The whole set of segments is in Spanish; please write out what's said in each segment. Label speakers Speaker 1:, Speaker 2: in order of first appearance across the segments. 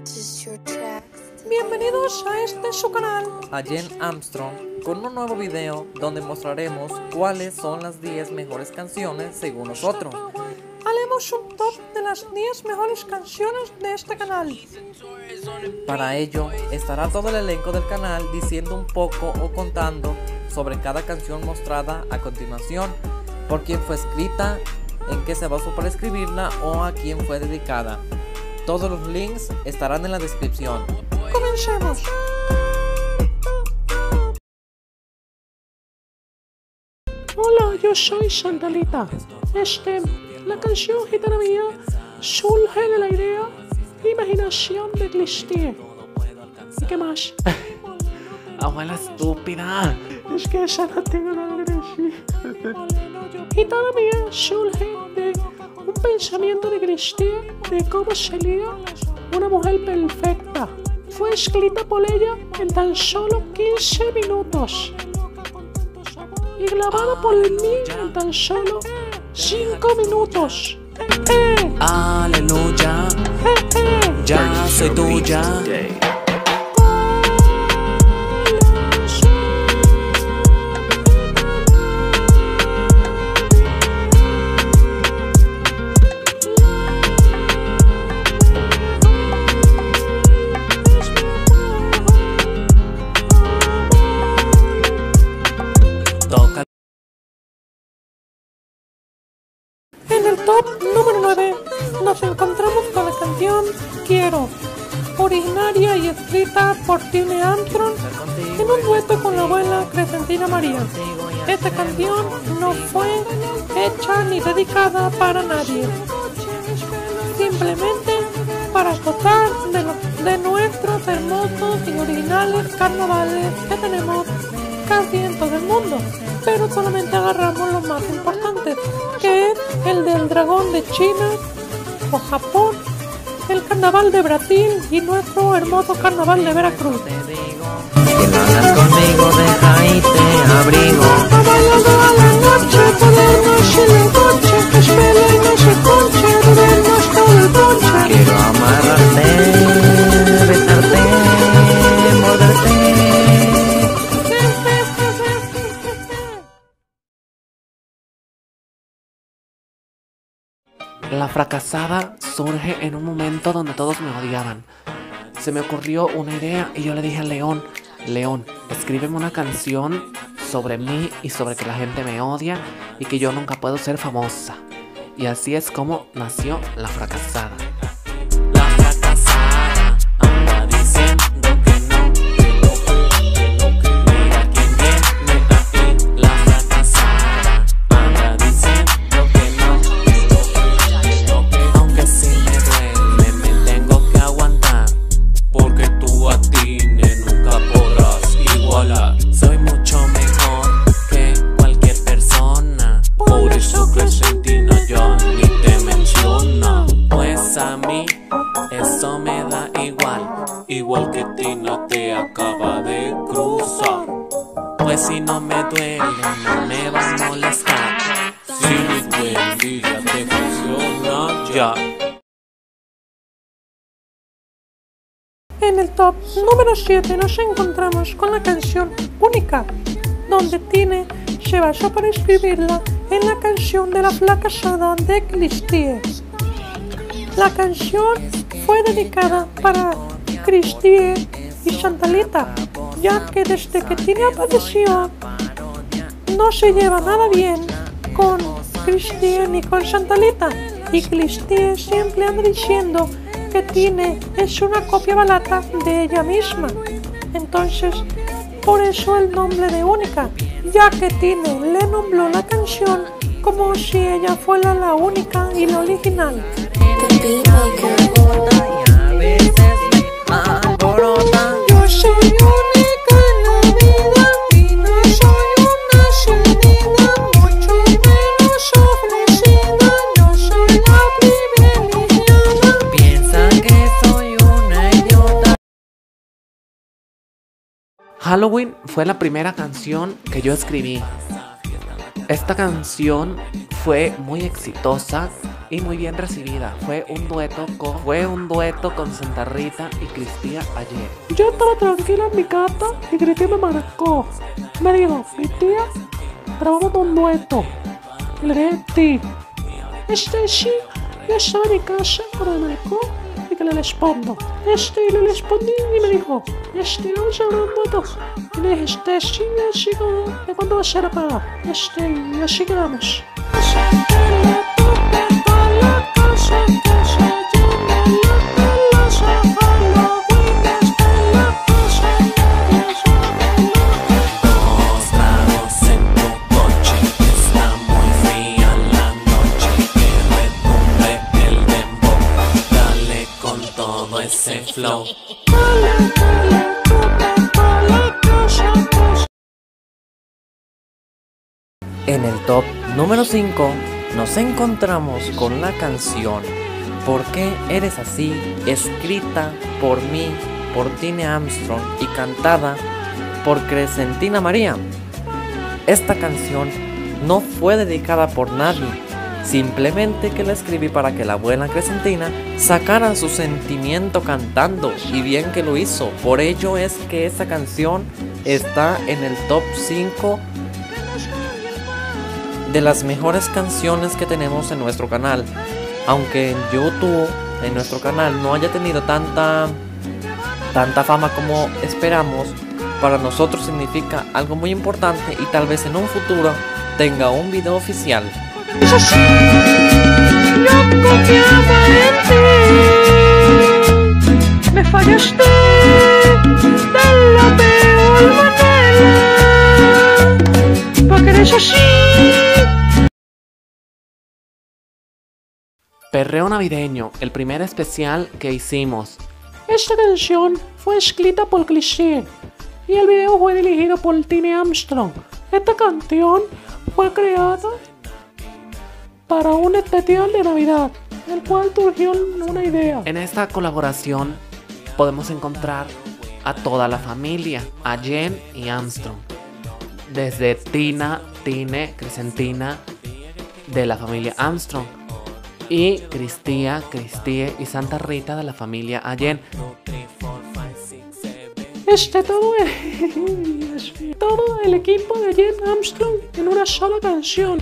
Speaker 1: Bienvenidos a este su canal,
Speaker 2: a Jen Armstrong, con un nuevo video donde mostraremos cuáles son las 10 mejores canciones según nosotros.
Speaker 1: haremos un top de las 10 mejores canciones de este canal.
Speaker 2: Para ello, estará todo el elenco del canal diciendo un poco o contando sobre cada canción mostrada a continuación, por quién fue escrita, en qué se basó para escribirla o a quién fue dedicada. Todos los links estarán en la descripción.
Speaker 1: Comencemos. Hola, yo soy Santalita. La canción Gitana Mía surge de la idea Imaginación de Clistie. ¿Y qué más?
Speaker 3: Abuela estúpida.
Speaker 1: Es que esa no tengo nada que decir. Gitana Mía surge de un pensamiento de Clistie de cómo sería una mujer perfecta. Fue escrita por ella en tan solo 15 minutos y grabada por mí en tan solo 5 minutos.
Speaker 3: Aleluya, ya soy tuya.
Speaker 1: En el top número 9 nos encontramos con la canción Quiero, originaria y escrita por Jen Armstrong en un dueto con la abuela Crescentina María. Esta canción no fue hecha ni dedicada para nadie, simplemente para gozar de nuestros hermosos y originales carnavales que tenemos casi en todo el mundo, pero solamente agarramos los más importantes, que es el del dragón de China o Japón, el carnaval de Brasil y nuestro hermoso carnaval de Veracruz.
Speaker 3: Que lo hagas conmigo, deja y te abrigo.
Speaker 1: Bailando a la noche, ponernos en el coche, que espera y no se conche, bebernos todo el ponche.
Speaker 3: Quiero amarrarte, besarte, morderte. La fracasada surge en un momento donde todos me odiaban. Se me ocurrió una idea y yo le dije a León, León, escríbeme una canción sobre mí y sobre que la gente me odia y que yo nunca puedo ser famosa. Y así es como nació La Fracasada. La fracasada anda diciendo que no, que mira quién viene ahí. La fracasada anda diciendo que no, aunque sí me duele, me tengo que aguantar, porque tú a ti nunca podrás igualar. Soy mucho mejor que cualquier persona, por eso Crescentina ya ni te menciona. Pues a mí eso me da igual que Tina te acaba de cruzar. Pues si no me duele, no me va a molestar. Si buen día te funciona ya.
Speaker 1: En el top número 7 nos encontramos con la canción Única, donde Tine se basó para escribirla en la canción de La Fracasada de Clistie. La canción fue dedicada para Clistie y Santalita, ya que desde que Tine apareció no se lleva nada bien con Clistie ni con Santalita, y Clistie siempre anda diciendo que Tine es una copia barata de ella misma. Entonces, por eso el nombre de Única, ya que Tine le nombró la canción como si ella fuera la única y la original. Yo soy única en la vida y no soy una cedida, mucho menos ofrecida. Yo soy la privilegiada.
Speaker 3: Piensa que soy una idiota. Halloween fue la primera canción que yo escribí. Esta canción fue muy exitosa y muy bien recibida. Fue un dueto con Santa Rita y Cristina ayer.
Speaker 1: Yo estaba tranquila en mi casa y Cristina me marcó. Me dijo, Cristina, grabamos un dueto. Y le dije, sí. Sí, yo estaba en mi casa cuando me marcó y que le respondo. Y le respondí y me dijo, vamos a hablar un dueto. Y le dije, sí, ¿de cuándo va a ser apagado? Y así quedamos.
Speaker 3: Ese flow.
Speaker 2: En el top número 5 nos encontramos con la canción ¿Por qué eres así?, escrita por mí, por Tine Armstrong y cantada por Crescentina María. Esta canción no fue dedicada por nadie, simplemente que la escribí para que la abuela Crescentina sacara su sentimiento cantando, y bien que lo hizo. Por ello es que esta canción está en el top 5 de las mejores canciones que tenemos en nuestro canal. Aunque en YouTube, en nuestro canal, no haya tenido tanta fama como esperamos, para nosotros significa algo muy importante y tal vez en un futuro tenga un video oficial.
Speaker 1: Eso sí, yo confiaba en ti. Me fallaste de la peor manera, porque eres así.
Speaker 3: Perreo navideño, el primer especial que hicimos.
Speaker 1: Esta canción fue escrita por Cristina y el video fue dirigido por Tine Armstrong. Esta canción fue creada para un especial de Navidad, el cual surgió una idea.
Speaker 3: En esta colaboración podemos encontrar a toda la familia, a Jen y Armstrong. Desde Tina, Tine, Crescentina, de la familia Armstrong. Y Cristia y Santa Rita de la familia Allen.
Speaker 1: Todo el equipo de Jen Armstrong en una sola canción.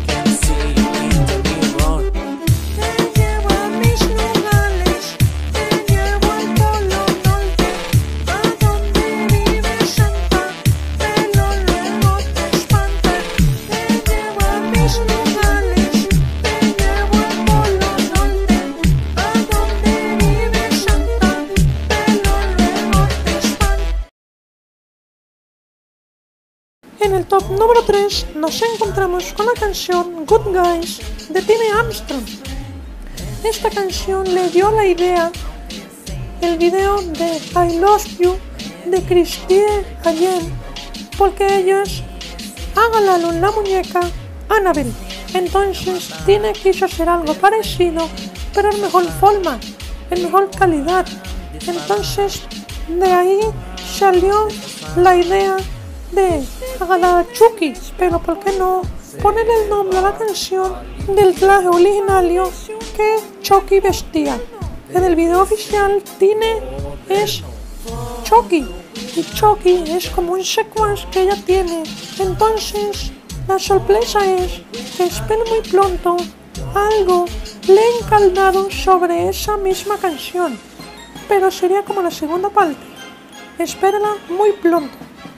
Speaker 1: En el top número 3 nos encontramos con la canción Good Guys de Tine Armstrong. Esta canción le dio la idea el video de I Love You de Cristina Allen, porque ellos háganlo la muñeca Annabelle. Entonces Tine quiso hacer algo parecido, pero en mejor forma, en mejor calidad. Entonces de ahí salió la idea de la Chucky, pero ¿por qué no poner el nombre a la canción del traje originario que Chucky vestía? En el video oficial Tine es Chucky y Chucky es como un secuaz que ella tiene. Entonces la sorpresa es que espero muy pronto algo le he encarnado sobre esa misma canción, pero sería como la segunda parte. Espérala muy pronto.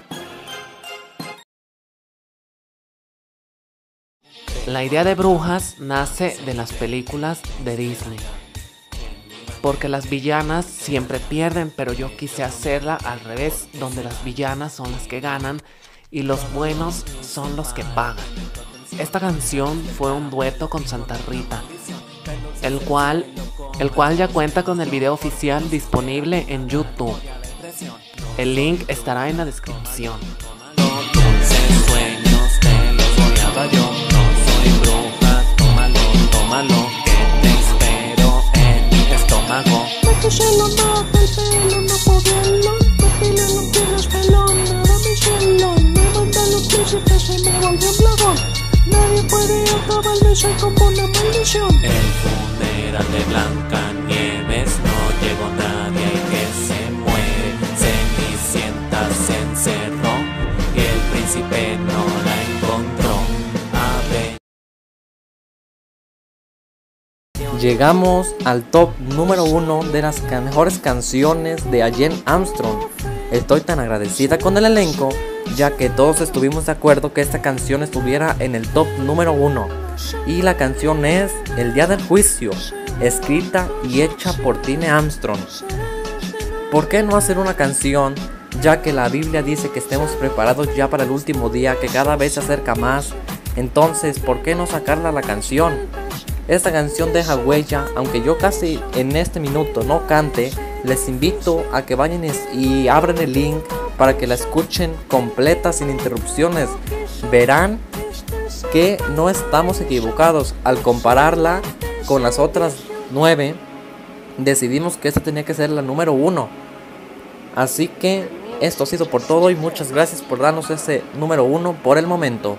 Speaker 3: La idea de Brujas nace de las películas de Disney, porque las villanas siempre pierden, pero yo quise hacerla al revés, donde las villanas son las que ganan y los buenos son los que pagan. Esta canción fue un dueto con Santa Rita, el cual ya cuenta con el video oficial disponible en YouTube. El link estará en la descripción. Tómalo, que te espero en mi estómago.
Speaker 1: Me puse lo más del pelo, no podía me no tienes pelón, nada mi cielo. Me mandan los príncipes y me volvió un dragón. Nadie Tal vez hay como una maldición.
Speaker 3: El funeral de Blancanieves no llegó nadie y que se muere. Cenicienta se encerró y el príncipe no la encontró. A ver.
Speaker 2: Llegamos al top número 1 de las mejores canciones de Allen Armstrong. Estoy tan agradecida con el elenco, ya que todos estuvimos de acuerdo que esta canción estuviera en el top número 1. Y la canción es El Día del Juicio, escrita y hecha por Tine Armstrong. ¿Por qué no hacer una canción, ya que la Biblia dice que estemos preparados ya para el último día, que cada vez se acerca más? Entonces, ¿por qué no sacarla la canción? Esta canción deja huella, aunque yo casi en este minuto no cante. Les invito a que vayan y abran el link para que la escuchen completa sin interrupciones. Verán que no estamos equivocados. Al compararla con las otras 9, decidimos que esta tenía que ser la número 1. Así que esto ha sido por todo y muchas gracias por darnos ese número 1 por el momento.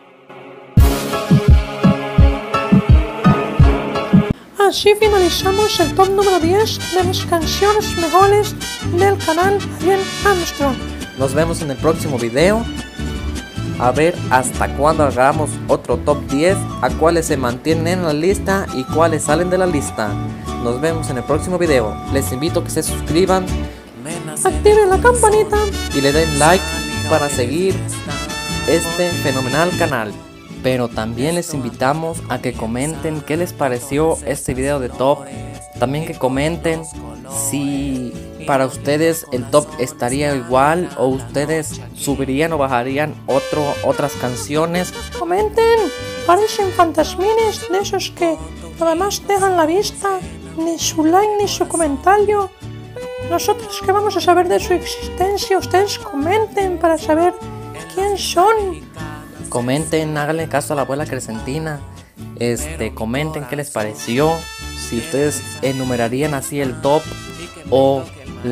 Speaker 1: Así finalizamos el top número 10 de las canciones mejores del canal Allen Armstrong.
Speaker 2: Nos vemos en el próximo video. A ver hasta cuándo hagamos otro top 10, a cuáles se mantienen en la lista y cuáles salen de la lista. Nos vemos en el próximo video. Les invito a que se suscriban,
Speaker 1: Activen la campanita
Speaker 2: y le den like para seguir este fenomenal canal. Pero también les invitamos a que comenten qué les pareció este video de top. También que comenten si para ustedes el top estaría igual o ustedes subirían o bajarían otras canciones.
Speaker 1: Comenten, parecen fantasmines de esos que además dejan la vista, ni su like ni su comentario. Nosotros que vamos a saber de su existencia, ustedes comenten para saber quién son.
Speaker 2: Comenten, háganle caso a la abuela Crescentina. Comenten qué les pareció, si ustedes enumerarían así el top o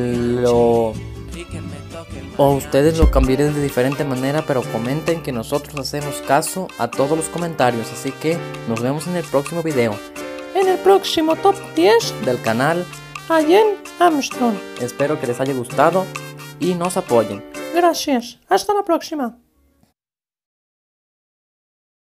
Speaker 2: ustedes lo cambiarían de diferente manera, pero comenten que nosotros hacemos caso a todos los comentarios. Así que nos vemos en el próximo video
Speaker 1: En el próximo top 10
Speaker 2: del canal
Speaker 1: Allen Armstrong.
Speaker 2: Espero que les haya gustado y nos apoyen.
Speaker 1: Gracias, hasta la próxima.